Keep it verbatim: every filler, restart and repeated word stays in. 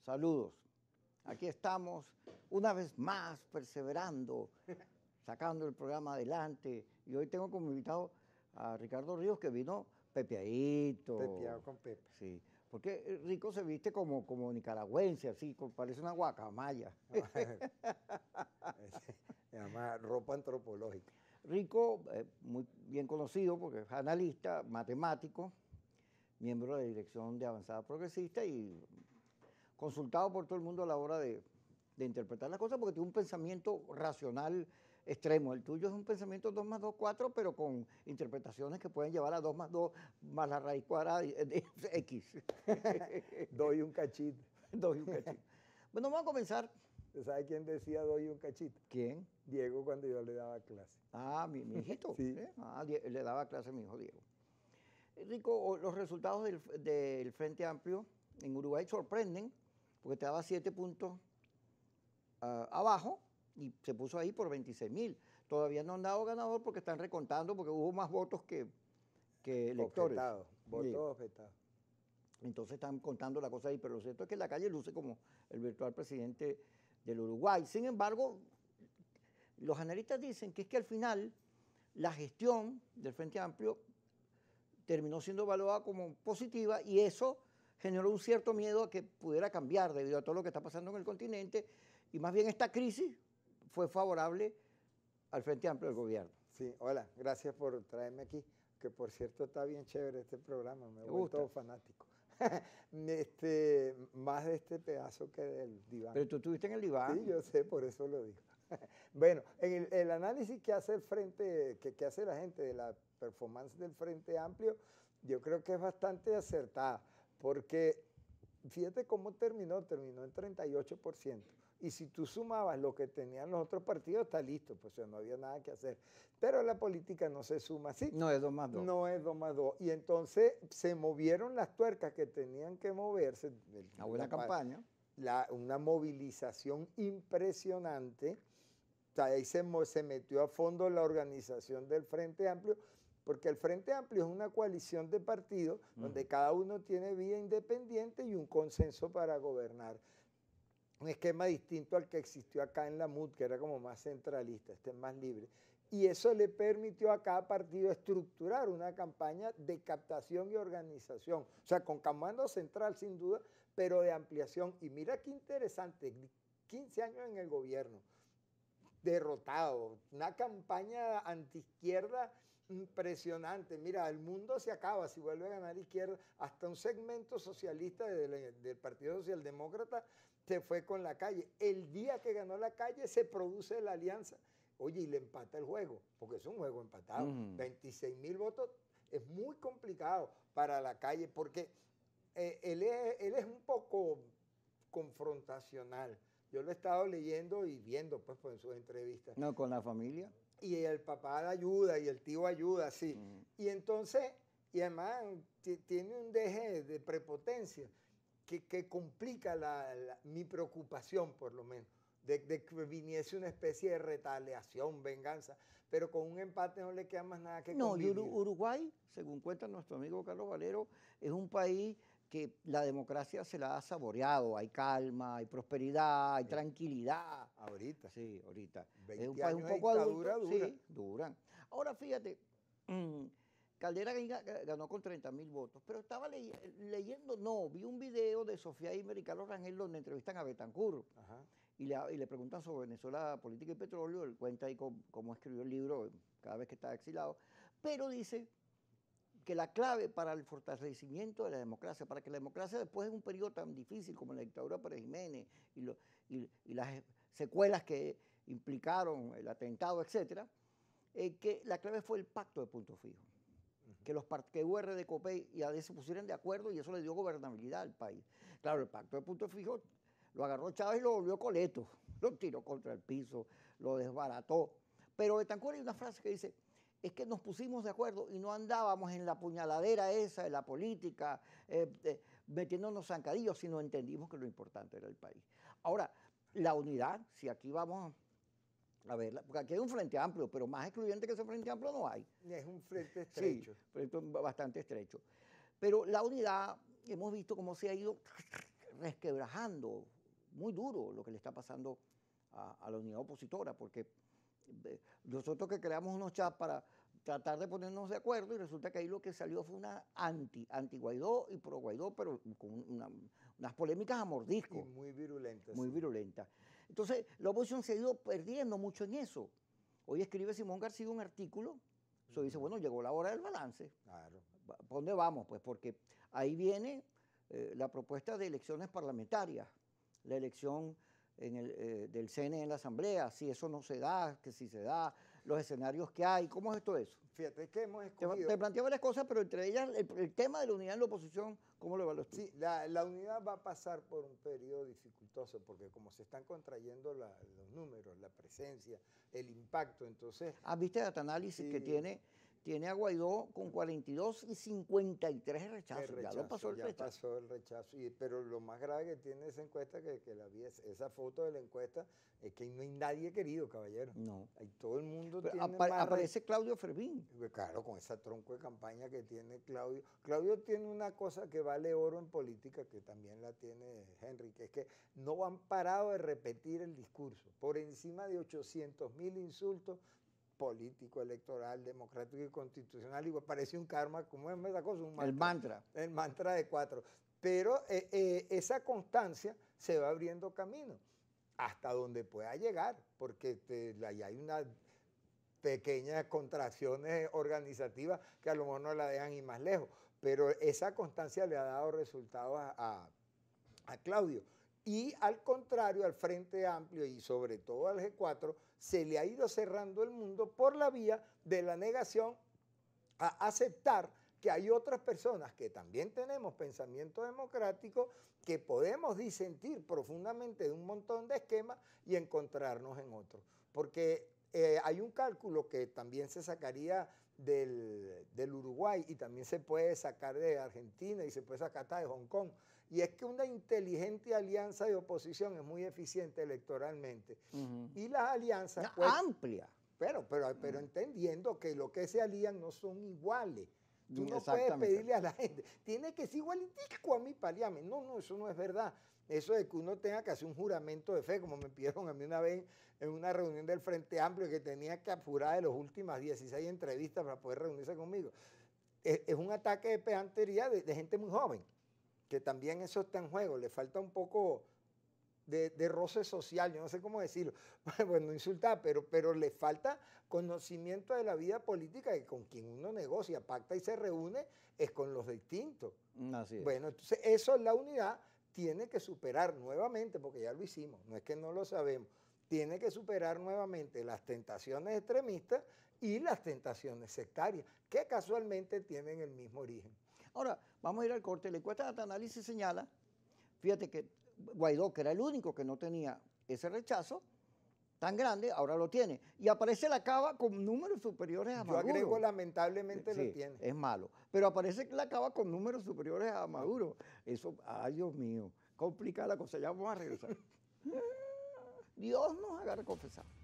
Saludos. Aquí estamos una vez más perseverando, sacando el programa adelante. Y hoy tengo como invitado a Ricardo Ríos, que vino pepeadito. Pepeado con Pepe. Sí, porque Rico se viste como, como nicaragüense, así, como parece una guacamaya. Se llama ropa antropológica. Rico, eh, muy bien conocido porque es analista, matemático, miembro de la Dirección de Avanzada Progresista y consultado por todo el mundo a la hora de, de interpretar las cosas porque tiene un pensamiento racional extremo. El tuyo es un pensamiento dos más dos, cuatro, pero con interpretaciones que pueden llevar a dos más dos más la raíz cuadrada de, de X. Doy un cachito. Doy un cachito. Bueno, vamos a comenzar. ¿Sabe quién decía doy un cachito? ¿Quién? Diego, cuando yo le daba clase. Ah, mi, mi hijito. Sí. ¿Eh? Ah, le daba clase a mi hijo Diego. Rico, los resultados del, del Frente Amplio en Uruguay sorprenden porque te daba siete puntos uh, abajo y se puso ahí por veintiséis mil. Todavía no han dado ganador porque están recontando, porque hubo más votos que, que electores. Objetados, votos Sí. objetados. Entonces están contando la cosa ahí, pero lo cierto es que la calle luce como el virtual presidente del Uruguay. Sin embargo, los analistas dicen que es que al final la gestión del Frente Amplio terminó siendo evaluada como positiva y eso generó un cierto miedo a que pudiera cambiar debido a todo lo que está pasando en el continente y más bien esta crisis fue favorable al Frente Amplio del gobierno. Sí, hola, gracias por traerme aquí, que por cierto está bien chévere este programa, me he vuelto fanático. este, más de este pedazo que del diván. Pero tú estuviste en el diván. Sí, yo sé, por eso lo digo. Bueno, en el, el análisis que hace el Frente, que, que hace la gente de la performance del Frente Amplio, yo creo que es bastante acertada, porque fíjate cómo terminó, terminó en treinta y ocho por ciento. Y si tú sumabas lo que tenían los otros partidos, está listo, pues o sea, no había nada que hacer. Pero la política no se suma así. No es dos más dos. No es dos más dos. Y entonces se movieron las tuercas que tenían que moverse. Una buena la, campaña. La, una movilización impresionante. O sea, ahí se, se metió a fondo la organización del Frente Amplio, porque el Frente Amplio es una coalición de partidos uh-huh. donde cada uno tiene vía independiente y un consenso para gobernar. Un esquema distinto al que existió acá en la M U D, que era como más centralista, este es más libre. Y eso le permitió a cada partido estructurar una campaña de captación y organización. O sea, con comando central sin duda, pero de ampliación. Y mira qué interesante, quince años en el gobierno, derrotado, una campaña antiizquierda impresionante. Mira, el mundo se acaba si vuelve a ganar izquierda. Hasta un segmento socialista del, del Partido Socialdemócrata se fue con la calle. El día que ganó la calle se produce la alianza. Oye, y le empata el juego, porque es un juego empatado. Uh-huh. veintiséis mil votos es muy complicado para la calle, porque eh, él, es, él es un poco confrontacional. Yo lo he estado leyendo y viendo pues, pues en sus entrevistas. No, con la familia. Y el papá ayuda y el tío ayuda, sí. Uh-huh. Y entonces, y además tiene un deje de prepotencia que, que complica la, la, mi preocupación, por lo menos, de, de que viniese una especie de retaliación, venganza. Pero con un empate no le queda más nada que No, convivir. y Uruguay, según cuenta nuestro amigo Carlos Valero, es un país que la democracia se la ha saboreado, hay calma, hay prosperidad, hay sí. tranquilidad. Ahorita. Sí, ahorita. veinte es un país un poco dictadura, adulto. dura. Sí, duran. Ahora fíjate, mmm, Caldera ganó con treinta mil votos, pero estaba ley leyendo, no, vi un video de Sofía Imer y Carlos Rangel donde entrevistan a Betancur Ajá. Y, le, y le preguntan sobre Venezuela, política y petróleo, él cuenta ahí cómo, cómo escribió el libro cada vez que está exilado, pero dice que la clave para el fortalecimiento de la democracia, para que la democracia después de un periodo tan difícil como la dictadura de Pérez Jiménez y, lo, y, y las secuelas que implicaron el atentado, etcétera, eh, que la clave fue el pacto de punto fijo. Uh-huh. Que los que U R de COPEI y A D se pusieran de acuerdo y eso le dio gobernabilidad al país. Claro, el pacto de punto fijo lo agarró Chávez y lo volvió coleto, lo tiró contra el piso, lo desbarató. Pero Betancur hay una frase que dice, es que nos pusimos de acuerdo y no andábamos en la puñaladera esa de la política, eh, eh, metiéndonos zancadillos, sino entendimos que lo importante era el país. Ahora, la unidad, si aquí vamos a verla, porque aquí hay un frente amplio, pero más excluyente que ese frente amplio no hay. Es un frente estrecho. Sí, frente bastante estrecho. Pero la unidad, hemos visto cómo se ha ido resquebrajando muy duro lo que le está pasando a, a la unidad opositora, porque eh, nosotros que creamos unos chats para tratar de ponernos de acuerdo y resulta que ahí lo que salió fue una anti, anti Guaidó y pro Guaidó, pero con una, unas polémicas a mordisco. Y muy virulentas. Muy sí. virulentas. Entonces, la oposición se ha ido perdiendo mucho en eso. Hoy escribe Simón García un artículo, eso uh-huh. dice, bueno, llegó la hora del balance. Claro. ¿Para dónde vamos? Pues porque ahí viene eh, la propuesta de elecciones parlamentarias, la elección en el, eh, del C N E en la Asamblea, si eso no se da, que si se da, los escenarios que hay, ¿cómo es todo eso? Fíjate, es que hemos escogido... Te, te planteo varias cosas, pero entre ellas el, el tema de la unidad en la oposición, ¿cómo lo evalúas tú? Sí, la, la unidad va a pasar por un periodo dificultoso, porque como se están contrayendo la, los números, la presencia, el impacto, entonces... ¿Has visto el análisis sí. que tiene... Tiene a Guaidó con cuarenta y dos y cincuenta y tres rechazos. rechazo, ya lo pasó el ya rechazo. pasó el rechazo. Y, pero lo más grave que tiene esa encuesta, que, que la vi, esa foto de la encuesta, es que no hay nadie querido, caballero. No. Hay todo el mundo pero tiene apa más aparece Claudio Fermín. Claro, con esa tronco de campaña que tiene Claudio. Claudio tiene una cosa que vale oro en política, que también la tiene Henry, que es que no han parado de repetir el discurso. Por encima de ochocientos mil insultos, político, electoral, democrático y constitucional, y parece un karma, ¿cómo es esa cosa? Un mantra, el mantra. El mantra de cuatro. Pero eh, eh, esa constancia se va abriendo camino hasta donde pueda llegar, porque te, la, ya hay unas pequeñas contracciones organizativas que a lo mejor no la dejan ir más lejos, pero esa constancia le ha dado resultados a, a, a Claudio. Y al contrario, al Frente Amplio y sobre todo al G cuatro, se le ha ido cerrando el mundo por la vía de la negación a aceptar que hay otras personas que también tenemos pensamiento democrático, que podemos disentir profundamente de un montón de esquemas y encontrarnos en otros. Porque eh, hay un cálculo que también se sacaría del, del Uruguay y también se puede sacar de Argentina y se puede sacar hasta de Hong Kong. Y es que una inteligente alianza de oposición es muy eficiente electoralmente. Uh-huh. Y las alianzas... Una pues, amplia. Pero, pero, pero uh-huh. entendiendo que lo que se alían no son iguales. Tú no puedes pedirle a la gente, tiene que ser igualitico a mí paliame. No, no, eso no es verdad. Eso de que uno tenga que hacer un juramento de fe, como me pidieron a mí una vez en una reunión del Frente Amplio, que tenía que apurar de las últimas dieciséis entrevistas para poder reunirse conmigo. Es, es un ataque de pedantería de, de gente muy joven, que también eso está en juego. Le falta un poco de, de roce social, yo no sé cómo decirlo, bueno, no insultar, pero, pero le falta conocimiento de la vida política, y con quien uno negocia, pacta y se reúne es con los distintos. Así es. Bueno, entonces eso es la unidad, tiene que superar nuevamente, porque ya lo hicimos, no es que no lo sabemos, tiene que superar nuevamente las tentaciones extremistas y las tentaciones sectarias, que casualmente tienen el mismo origen. Ahora, vamos a ir al corte. La encuesta de análisis señala, fíjate que Guaidó, que era el único que no tenía ese rechazo tan grande, ahora lo tiene. Y aparece la Cava con números superiores a Maduro. Yo agrego, lamentablemente sí, lo tiene. Es malo. Pero aparece la Cava con números superiores a Maduro. Eso, ay Dios mío, complica la cosa. Ya vamos a regresar. Dios nos haga confesar.